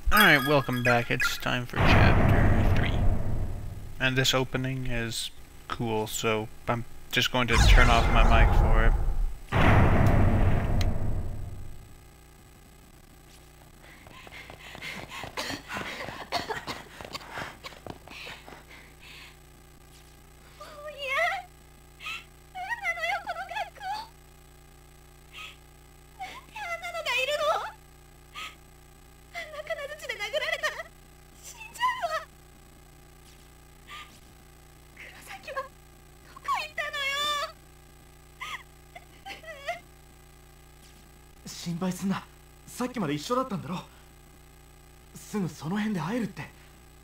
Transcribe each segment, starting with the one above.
Alright, welcome back. It's time for chapter 3. And this opening is cool, so I'm just going to turn off my mic for it. 心配すんな。さっきまで一緒だったんだろ。すぐその辺で会えるって。や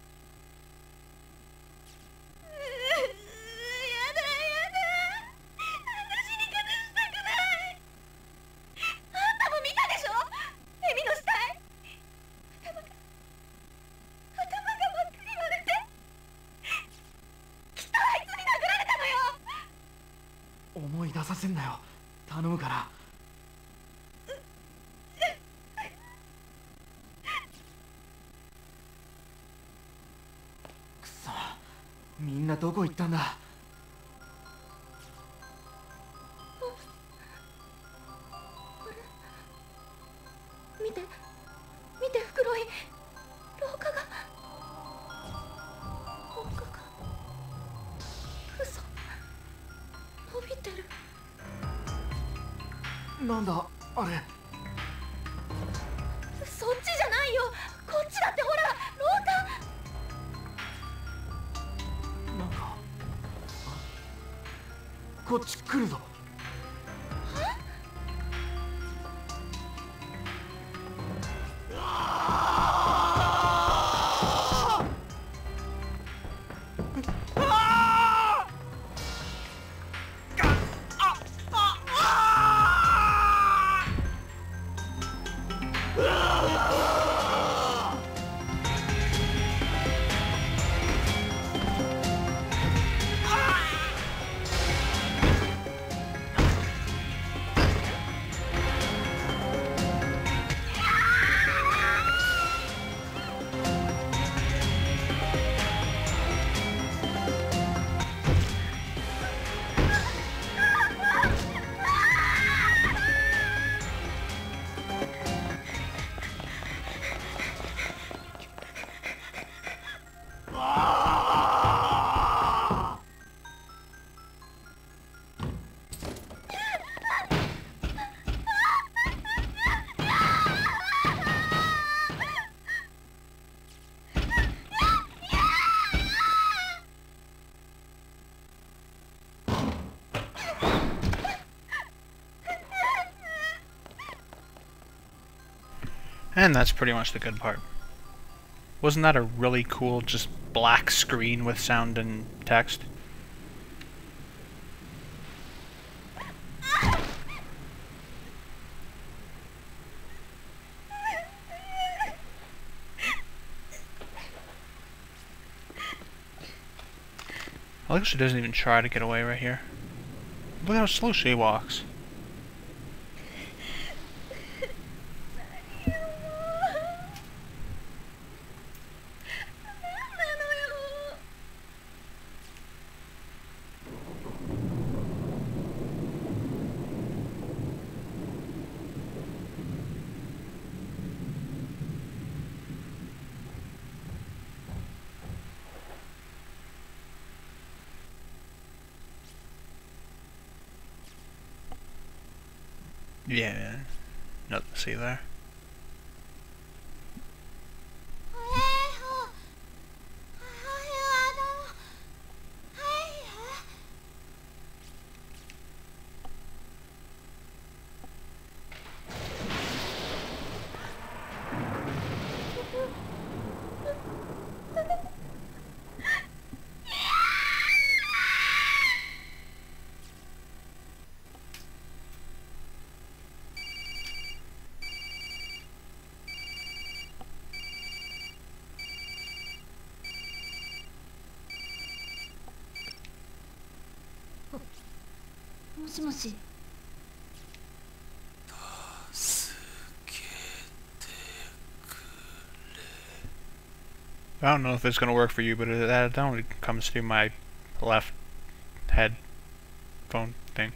だやだ、私に隠したくない。あんたも見たでしょ、エミの死体。頭が真っ赤に割れて、きっとあいつに殴られたのよ。 思い出させんなよ、頼むから。みんなどこ行ったんだ。 見て袋井、廊下が嘘、伸びてる。 なんだあれ。 そっちじゃないよ、こっちだって。ほら廊下。 なんかこっち来るぞ。 And that's pretty much the good part. Wasn't that a really cool, just black screen with sound and text? I like she doesn't even try to get away right here. Look how slow she walks. Yeah, nothing to see there. もしもし。 助けてくれ。 I don't know if it's gonna work for you, but that only comes through my left headphone thing.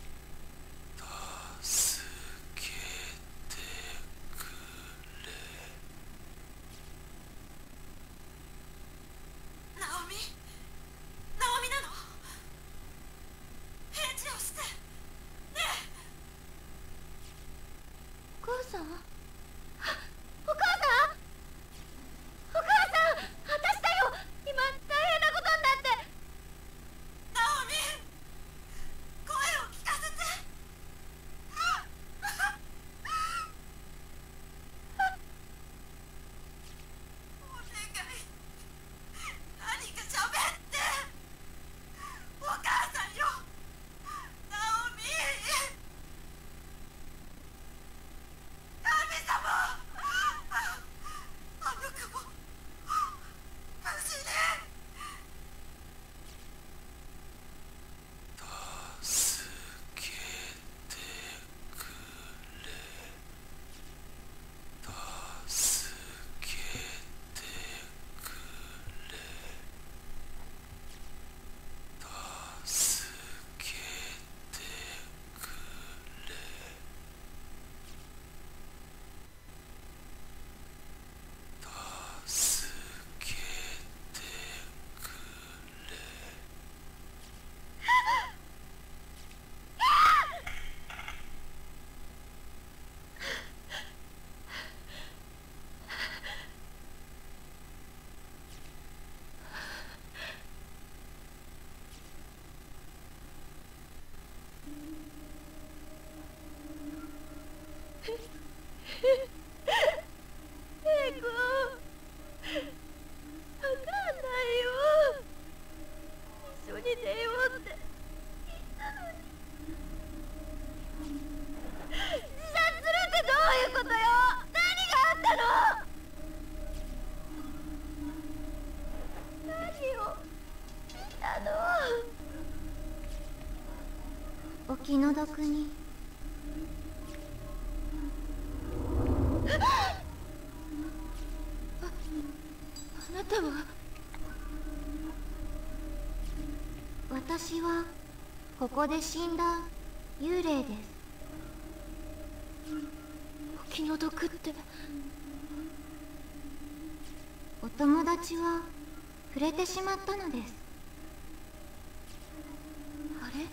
お気の毒に。あなたは。私はここで死んだ幽霊です。お気の毒って。お友達は触れてしまったのです。あれ？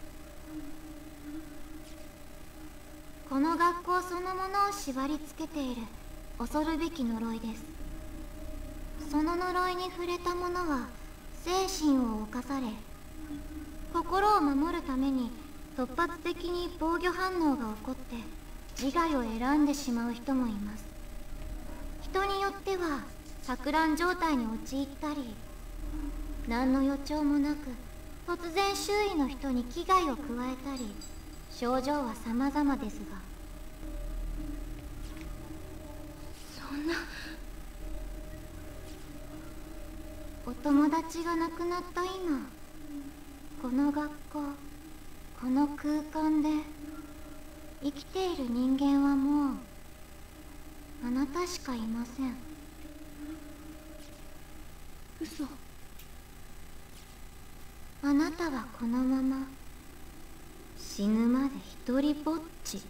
この学校そのものを縛り付けている恐るべき呪いです。その呪いに触れた者は精神を侵され、心を守るために突発的に防御反応が起こって自害を選んでしまう人もいます。人によっては錯乱状態に陥ったり、何の予兆もなく突然周囲の人に危害を加えたり、症状は様々ですが。そんな。お友達が亡くなった今、この学校、この空間で生きている人間はもうあなたしかいません。嘘。あなたはこのまま死ぬまで一人ぼっち。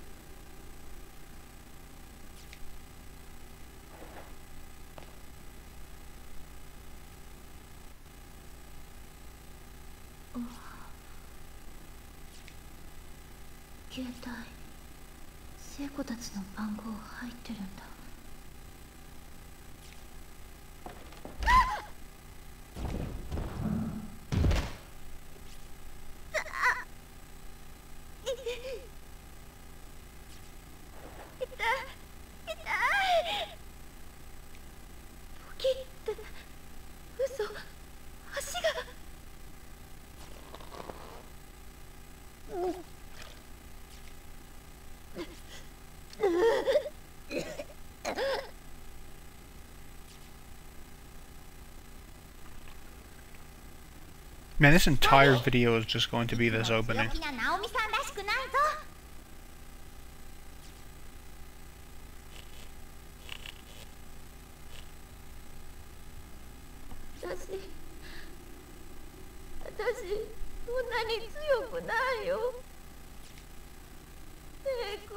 携帯、聖子たちの番号入ってるんだ。 Man, this entire video is just going to be this opening. そんなに強くないよ。聖子、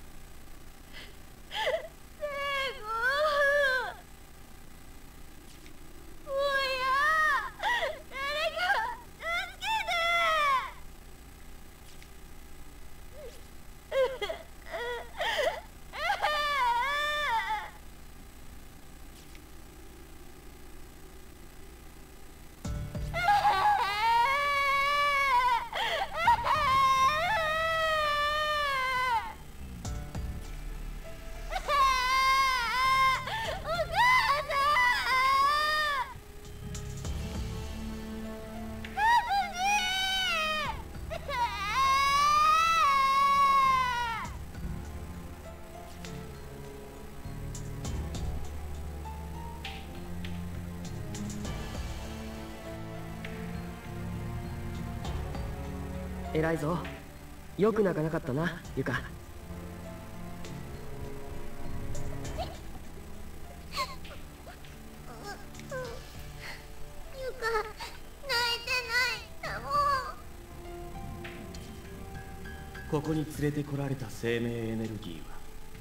聖子、もうや、誰か助けて。 偉いぞ。よく泣かなかったな、ゆか。 ゆか、泣いてないんだもん。 ここに連れてこられた生命エネルギーは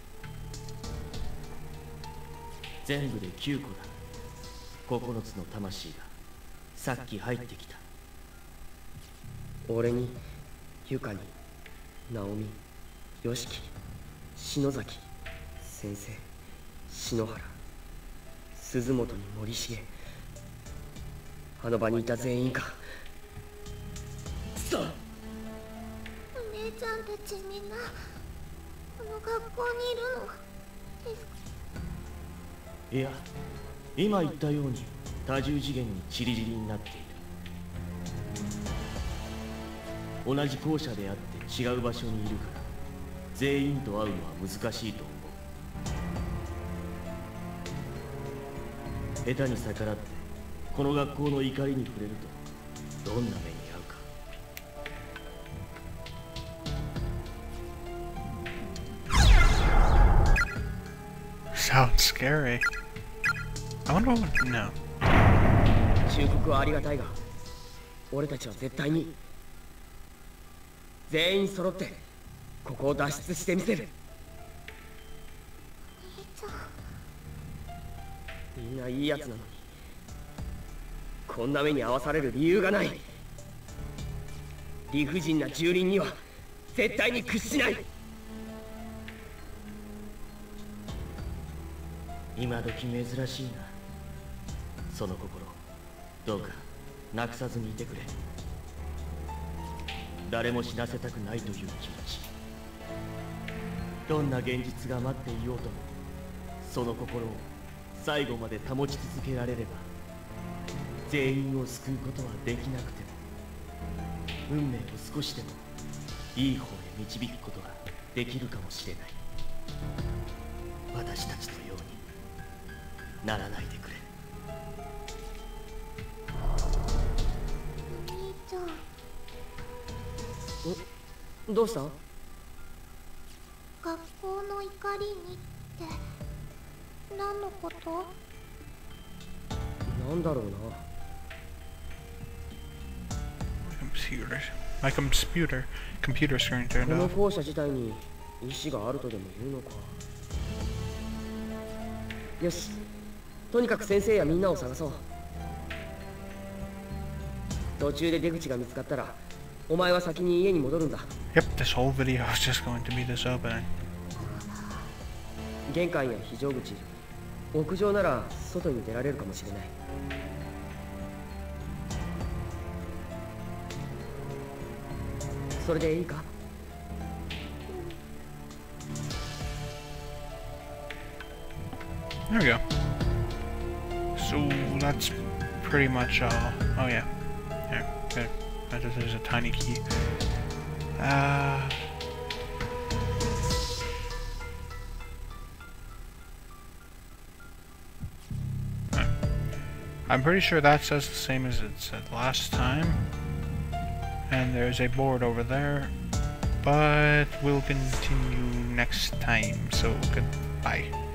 全部で9個だ。9つの魂がさっき入ってきた。 俺に、ゆかに、ナオミ、ヨシキ、篠崎、先生、篠原、鈴本に森重。あの場にいた全員か。 お姉ちゃんたちみんなこの学校にいるのですか？ いや、今言ったように多重次元にチリリリになっている。同じ校舎であって違う場所にいるから全員と会うのは難しいと思う。下手に逆らってこの学校の怒りに触れるとどんな目に遭うか。 Sounds scary. I wonder what. No. 忠告はありがたいが、俺たちは絶対に全員揃ってここを脱出してみせる。 お兄ちゃん、 みんないいやつなのにこんな目に遭わされる理由がない。理不尽な蹂躙には絶対に屈しない。 今時珍しいな。その心どうかなくさずにいてくれ。誰も死なせたくないという気持ち、どんな現実が待っていようともその心を最後まで保ち続けられれば全員を救うことはできなくても運命を少しでもいい方へ導くことができるかもしれない。私たちのようにならないでくれ。 お兄ちゃん、 どうした？ 学校の怒りにって何のこと？ なんだろうな。 My computer screen こ turned の off. 校舎自体に意志があるとでも言うのか。よし、とにかく先生やみんなを探そう。途中で出口が見つかったらお前は先に家に戻るんだ。 Yep, this whole video is just going to be this opening. 玄関や非常口、屋上なら外に出られるかもしれない。それでいいか ？There we go. So that's pretty much all. Oh yeah. There, good. There's a tiny key. I'm pretty sure that says the same as it said last time. And there's a board over there. But we'll continue next time. So goodbye.